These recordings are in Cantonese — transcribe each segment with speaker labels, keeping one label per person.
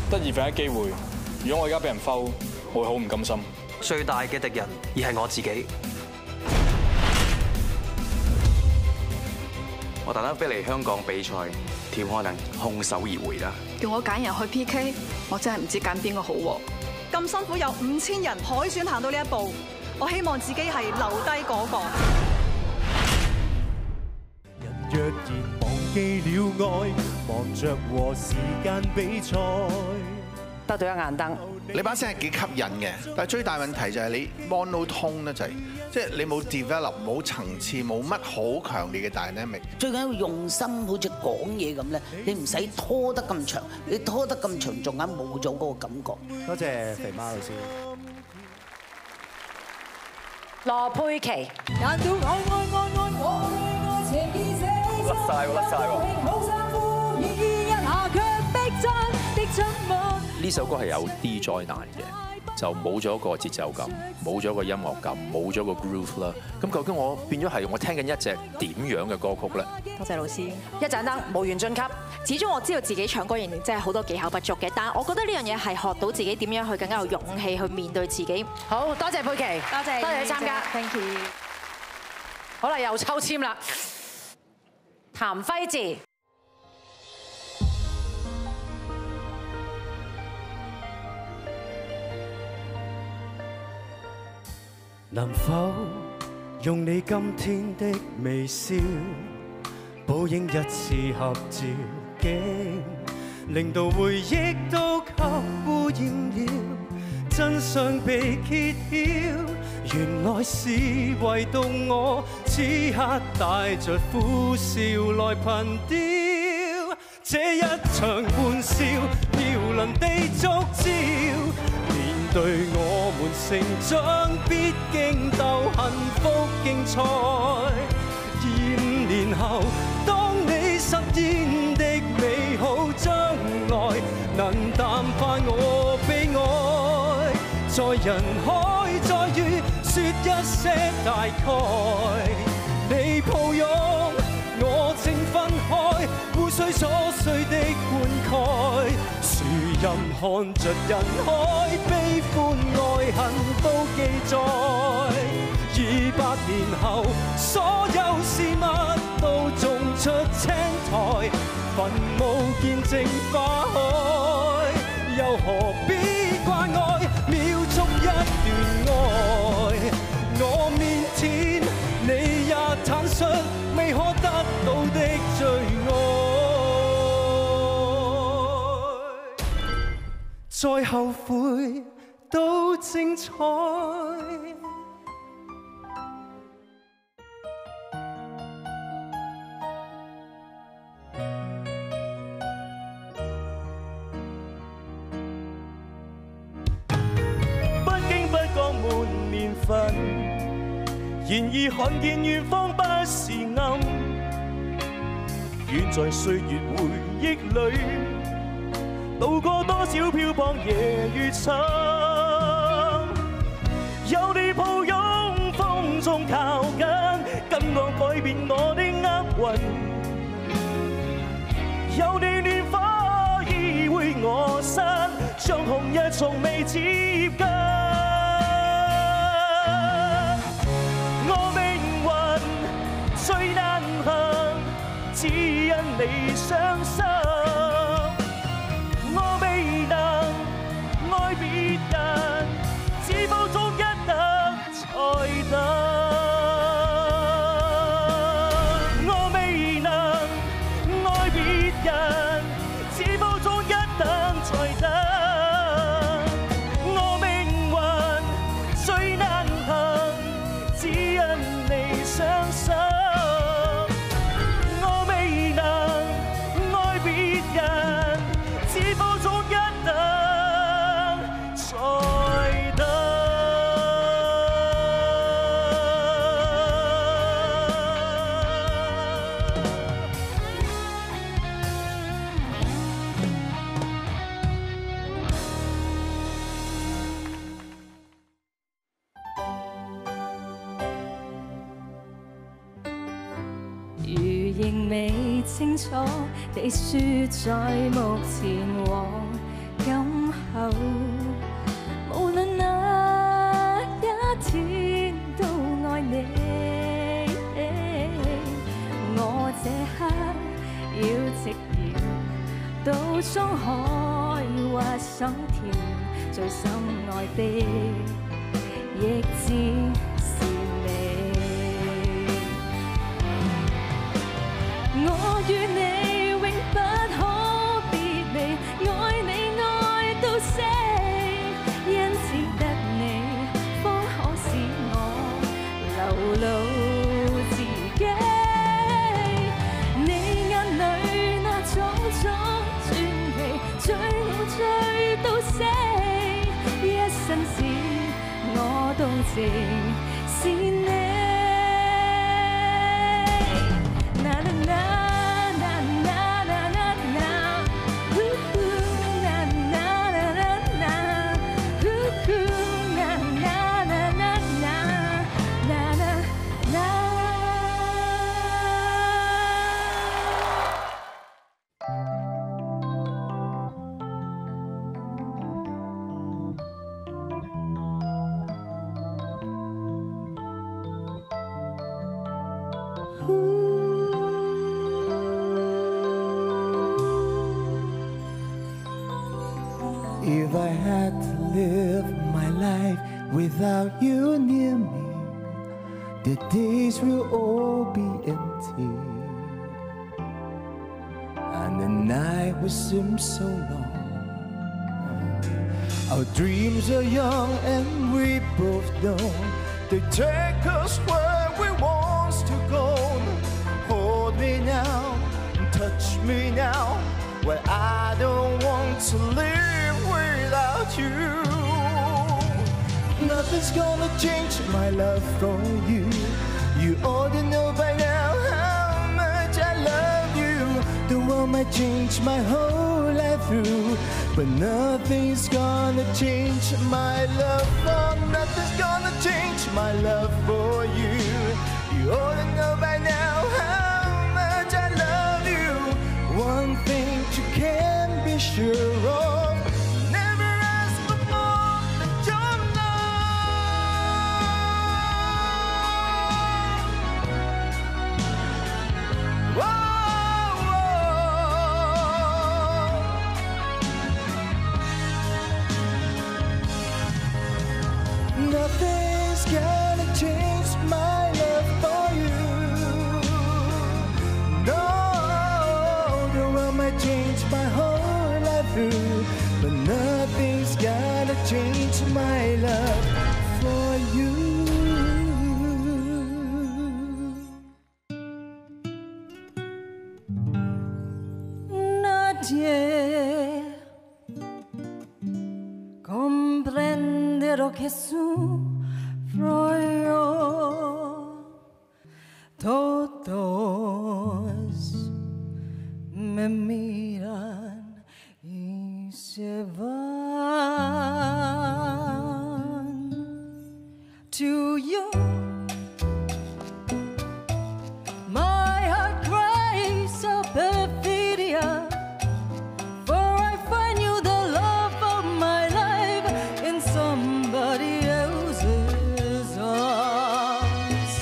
Speaker 1: 得二分一機會，如果我而家俾人 foul，我會好唔甘心。
Speaker 2: 最大嘅敵人而係我自己。
Speaker 3: 我特登飛嚟香港比賽，點可能空手而回啦？
Speaker 4: 叫我揀人去 PK， 我真係唔知揀邊個好喎。
Speaker 5: 咁辛苦有5000人海選行到呢一步，我希望自己係留低嗰個。
Speaker 6: 人若然忘記了愛，忙着和時間比賽，
Speaker 7: 得到一眼燈。
Speaker 8: 你把聲係幾吸引嘅，但係最大問題就係你 monotone 咧，就係即係你冇 develop 冇層次，冇乜好強烈嘅 dynamic。
Speaker 9: 最緊要用心，好似講嘢咁咧，你唔使拖得咁長，你拖得咁長，仲啱冇咗嗰個感覺。
Speaker 6: 多謝肥媽老師。
Speaker 7: 羅佩琪。
Speaker 10: 難道愛愛愛愛我愛情已死？
Speaker 3: 甩曬喎，甩曬喎。
Speaker 10: 冇衫褲依一下卻逼真的親吻。
Speaker 11: 呢首歌係有啲災難嘅，就冇咗個節奏感，冇咗個音樂感，冇咗個 groove 啦。咁究竟我變咗係我聽緊一隻點樣嘅歌曲咧？
Speaker 12: 多謝老師。
Speaker 7: 一盞燈無緣晉級。
Speaker 12: 始終我知道自己唱歌仍然真係好多技巧不足嘅，但係我覺得呢樣嘢係學到自己點樣去更加有勇氣去面對自己。
Speaker 7: 好多謝佩琪，
Speaker 12: 多謝
Speaker 7: 你參加
Speaker 12: ，thank you。
Speaker 7: 好啦，又抽籤啦。譚輝智。
Speaker 6: 能否用你今天的微笑，補映一次合照景，令到回憶都給污染了，真相被揭曉，原來是唯獨我此刻帶着苦笑來憑吊，這一場玩笑飄零地觸礁。面對我們成長，必經鬥幸福競賽。5年後，當你實現的美好將來，能淡化我悲哀，在人海再遇，說一些大概。你抱擁，我正分開，互碎瑣碎的灌溉。樹蔭看着人海，悲歡愛恨都記載。200年後，所有事物都種出青苔，墳墓見證花開，又何必掛礙？秒速一段愛，我面前你也坦率，未可得到的最愛，再後悔都精彩。不經不覺滿年份，然而看見遠方不是暗，遠在歲月回憶裏，渡過多少漂泊夜與深，有你抱擁風中靠緊，跟我改變我的厄運，有你暖花依偎我身，像紅日從未接近。最難行，只因你傷心。我未能愛別人，只保中一等才等。我未能愛別人，只保中一等才等。我命運最難行，只因你傷心。
Speaker 10: 仍未清楚地說在目前和舊滄海或心跳，最心愛的亦只是你。我與你永不可別離，愛你愛到死，因此得你方可使我流露自己。你眼裏那種種傳奇，追我追到死，一生是我動情是你。
Speaker 6: If I had to live my life without you near me, the days will all be empty, and the night will seem so long. Our dreams are young and we both know they take us where we want to go. Hold me now, touch me now, well I don't want to live without you. Nothing's gonna change my love for you. You ought to know by now how much I love you. The world might change my whole life through, but nothing's gonna change my love for. Nothing's gonna change my love for you. You ought to know by now how much I love you. One thing you can be sure of, never ask for more than your love. Whoa, whoa. Nothing's gonna change my love for you. No, the world might change my whole life through, but nothing's gonna change my love for you.
Speaker 10: Nadie comprende lo que sufro yo. Todos me miran y se van. To you, my heart cries out perfidia, for I find you the love of my life in somebody else's arms.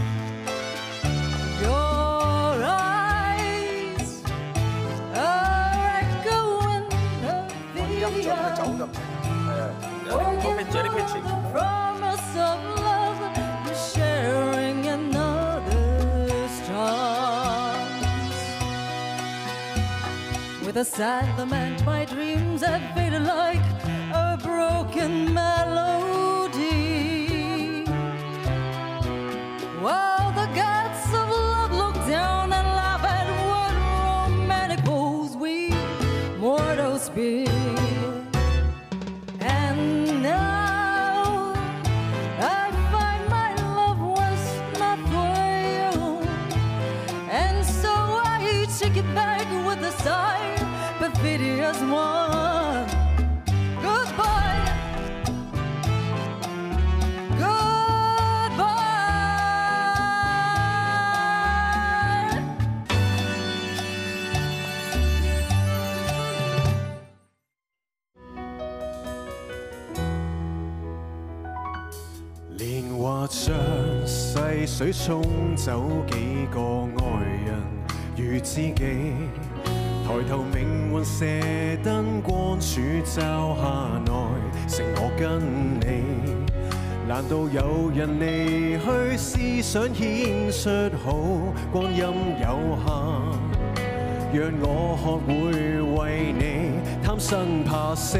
Speaker 10: Your eyes are echoing perfidia, promise of love, you're sharing another's charms. With a sad lament, my dreams have faded like a broken melody, while the gods of love look down and laugh at what romantic fools we mortals be. And now I find my love was not for you, and so I take it back with a sigh, perfidious one. Goodbye, goodbye.
Speaker 6: 像細水沖走幾個愛人，如知己抬頭命運射燈光柱罩下內，剩我跟你。難道有人離去，思想顯出好，光陰有限，讓我學會為你貪生怕死。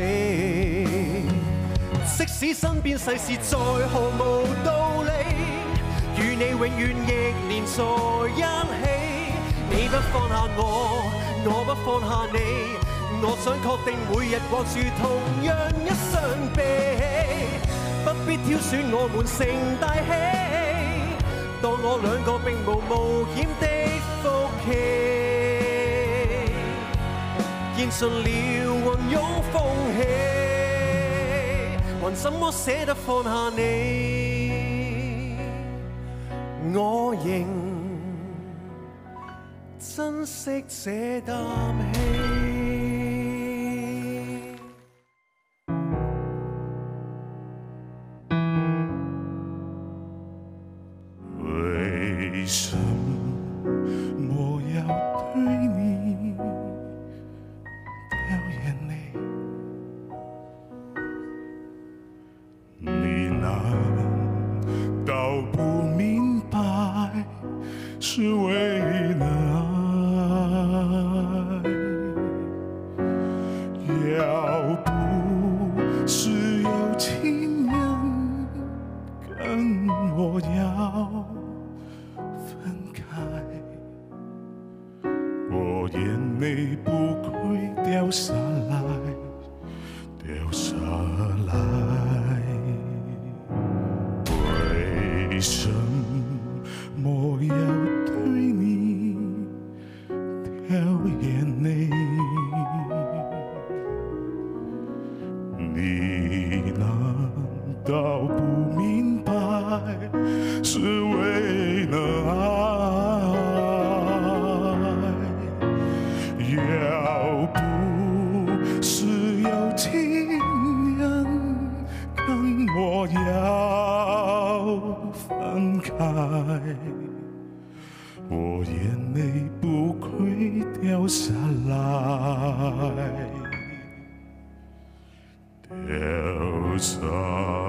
Speaker 6: 即使身邊世事再毫無道理，與你永遠亦連在一起。你不放下我，我不放下你，我想確定每日過住同樣一雙臂，不必挑選我們成大器，當我兩個並無冒險的福氣，燃盡了雲湧風起，還怎麼捨得放下你？我仍珍惜這啖氣。
Speaker 13: 為什麼要對你掉眼淚？你難道不明白是為了愛？要不是有情人跟我要分開，我眼淚不會掉下來，掉下來。為什麼要對你掉眼淚？你難道不明白是為了愛？要不是有情人跟我要分開，我眼淚不會掉下來，掉下來。